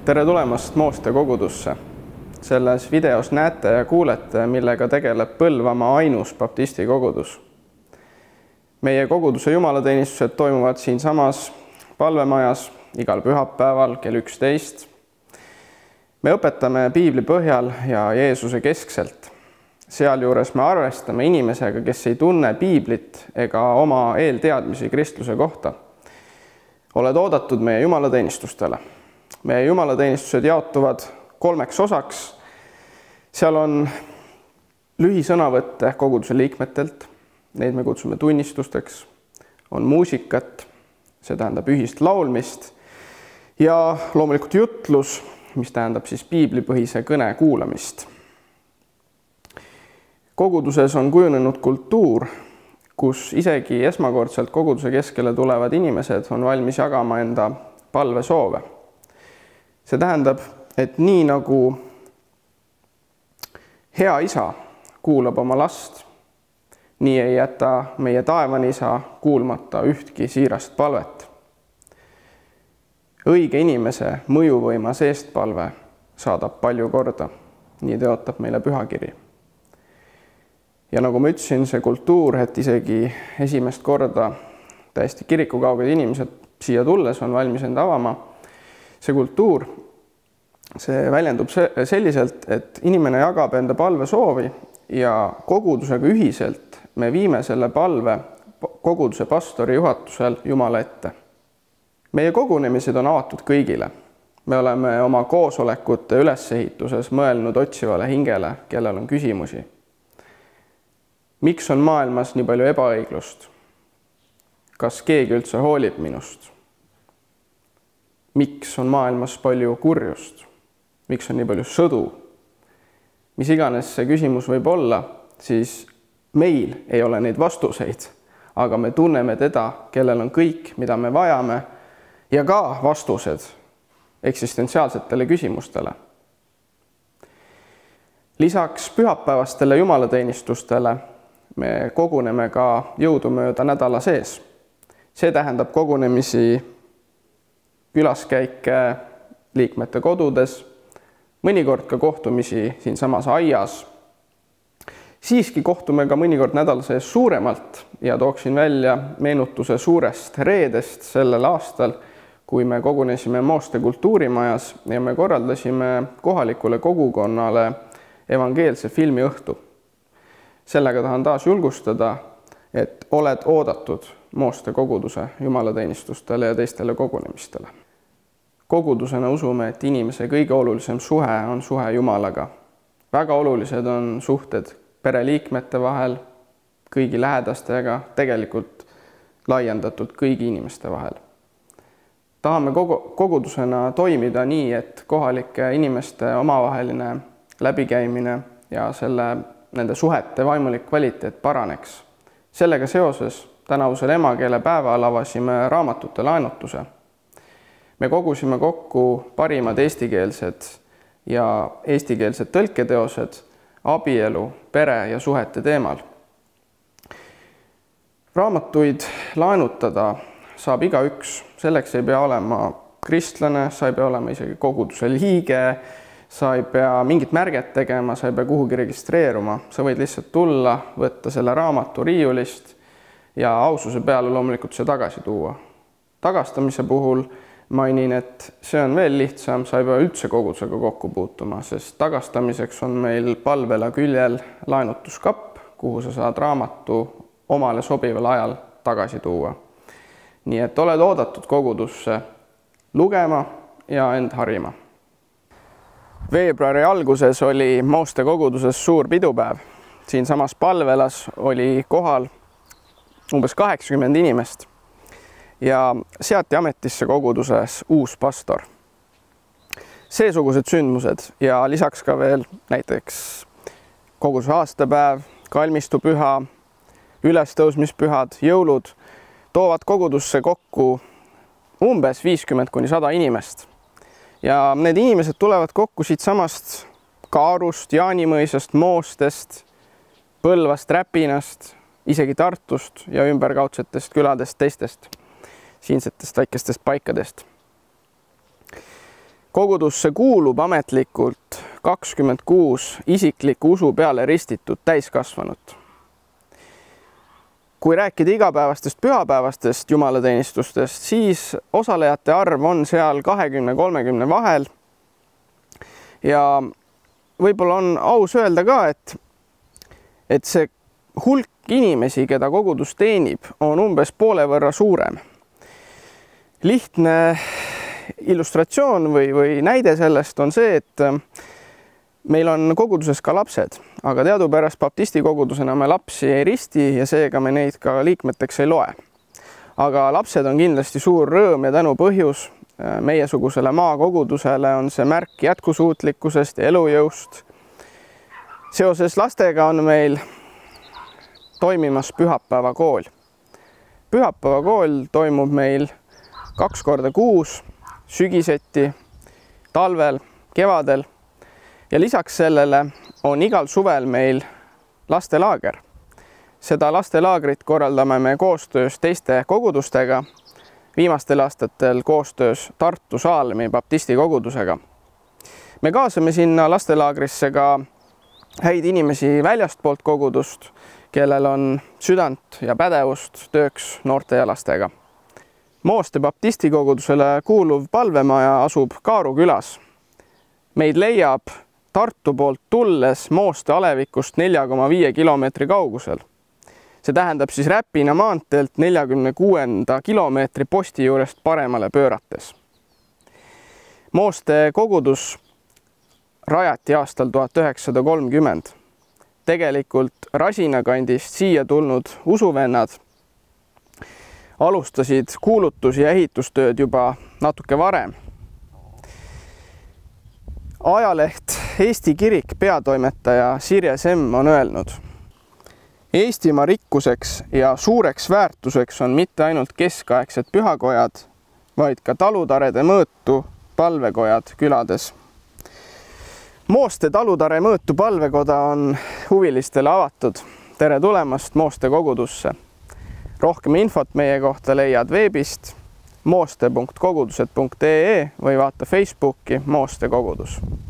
Tere tulemast Mooste kogudusse. Selles videos näete ja kuulete, millega tegeleb Põlvamaa ainus baptisti kogudus. Meie koguduse jumalateenistused toimuvad siinsamas palvemajas igal pühapäeval kell 11. Me õpetame piibli põhjal ja Jeesuse keskselt. Sealjuures me arvestame inimesega, kes ei tunne piiblit ega oma eelteadmisi kristluse kohta. Oled oodatud meie jumalateenistustele. Meie jumalateenistused jaotuvad 3 osaks. Seal on lühisõnavõtte koguduse liikmetelt, neid me kutsume tunnistusteks, on muusikat, see tähendab ühist laulmist ja loomulikult jutlus, mis tähendab siis piiblipõhise kõne kuulamist. Koguduses on kujunenud kultuur, kus isegi esmakordselt koguduse keskele tulevad inimesed on valmis jagama enda palvesoove. See tähendab, et nii nagu hea isa kuulab oma last, nii ei jäta meie taevane isa kuulmata ühtki siirast palvet. Õige inimese mõjuvõimas eestpalve saadab palju korda, nii teotab meile pühakiri. Ja nagu ma ütlesin, see kultuur, et isegi esimest korda täiesti kirikukauged inimesed siia tulles on valmis enda avama, see kultuur, see väljendub selliselt, et inimene jagab enda palvesoovi ja kogudusega ühiselt me viime selle palve koguduse pastori juhatusel Jumala ette. Meie kogunemised on avatud kõigile. Me oleme oma koosolekute ülesehituses mõelnud otsivale hingele, kellel on küsimusi. Miks on maailmas nii palju ebaõiglust? Kas keegi üldse hoolib minust? Miks on maailmas palju kurjust? Miks on nii palju sõdu? Mis iganes see küsimus võib olla, siis meil ei ole neid vastuseid, aga me tunneme teda, kellel on kõik, mida me vajame, ja ka vastused eksistentsiaalsetele küsimustele. Lisaks pühapäevastele jumalateenistustele me koguneme ka jõudumööda nädala sees. See tähendab kogunemisi, külaskäike liikmete kodudes, mõnikord ka kohtumisi siinsamas aias. Siiski kohtume ka mõnikord nädala sees suuremalt ja tooksin välja meenutuse suurest reedest sellel aastal, kui me kogunesime Mooste kultuurimajas ja me korraldasime kohalikule kogukonnale evangeelse filmiõhtu. Sellega tahan taas julgustada, et oled oodatud Mooste koguduse jumalateenistustele ja teistele kogunemistele. Kogudusena usume, et inimese kõige olulisem suhe on suhe Jumalaga. Väga olulised on suhted pereliikmete vahel, kõigi lähedastega, tegelikult laiendatud kõigi inimeste vahel. Tahame kogudusena toimida nii, et kohalike inimeste omavaheline läbikäimine ja nende suhete vaimulik kvaliteet paraneks. Sellega seoses tänavusel emakeele päeval avasime raamatute laenutuse. Me kogusime kokku parimad eestikeelsed ja eestikeelsed tõlketeosed abielu, pere ja suhete teemal. Raamatuid laenutada saab igaüks, selleks ei pea olema kristlane, sa ei pea olema isegi koguduse liige, sa ei pea mingit märget tegema, sa ei pea kuhugi registreeruma, sa võid lihtsalt tulla, võtta selle raamatu riiulist ja aususe peale loomulikult see tagasi tuua. Tagastamise puhul mainin, et see on veel lihtsam, sa ei pea üldse kogudusega kokku puutuma, sest tagastamiseks on meil palvela küljel laenutuskapp, kuhu sa saad raamatu omale sobival ajal tagasi tuua. Nii et oled oodatud kogudusse lugema ja end harima. Veebruari alguses oli Mooste koguduses suur pidupäev. Siinsamas palvelas oli kohal umbes 80 inimest ja seati ametisse koguduses uus pastor. Seesugused sündmused ja lisaks ka veel näiteks koguduse aastapäev, kalmistupüha, ülestõusmispühad, jõulud toovad kogudusse kokku umbes 50–100 inimest. Ja need inimesed tulevad kokku siit samast Kaarust, Jaanimõisast, Moostest, Põlvast, Räpinast, isegi Tartust ja ümberkaudsetest küladest teistest siinsetest väikestest paikadest. kogudusse kuulub ametlikult 26 isikliku usu peale ristitud täiskasvanut. Kui rääkida igapäevastest pühapäevastest jumalateenistustest, siis osalejate arv on seal 20-30 vahel. Ja võib-olla on aus öelda ka, et see hulk inimesi, keda kogudus teenib, on umbes poole võrra suurem. Lihtne illustratsioon või näide sellest on see, et meil on koguduses ka lapsed, aga teadupärast baptisti kogudusena me lapsi ei risti ja seega me neid ka liikmeteks ei loe. Aga lapsed on kindlasti suur rõõm ja tänu põhjus. Meiesugusele maakogudusele on see märk jätkusuutlikkusest ja elujõust. Seoses lastega on meil toimimas pühapäevakool. Pühapäevakool toimub meil 2 korda kuus, sügiseti, talvel, kevadel ja lisaks sellele on igal suvel meil lastelaager. Seda lastelaagrit korraldame me koostöös teiste kogudustega, viimastel aastatel koostöös Tartu Saalemi baptisti kogudusega. Me kaasame sinna lastelaagrisse ka häid inimesi väljastpoolt kogudust, kellel on südant ja pädevust tööks noorte ja lastega. Mooste baptisti kogudusele kuuluv palvemaja asub Kaaru külas. Meid leiab Tartu poolt tulles Mooste alevikust 4,5 kilomeetri kaugusel. See tähendab siis Räpina maanteelt 46. kilomeetri posti juurest paremale pöörates. Mooste kogudus rajati aastal 1930. Tegelikult Rasina kandist siia tulnud usuvennad alustasid kuulutus- ja ehitustööd juba natuke varem. Ajaleht Eesti Kirik peatoimetaja Sirje Semm on öelnud: Eestimaa rikkuseks ja suureks väärtuseks on mitte ainult keskaegsed pühakojad, vaid ka talutarede mõõtu palvekojad külades. Mooste talutare mõõtu palvekoda on huvilistele avatud. Tere tulemast Mooste kogudusse. Rohkem infot meie kohta leiad veebist mooste.kogudused.ee või vaata Facebooki Mooste kogudus.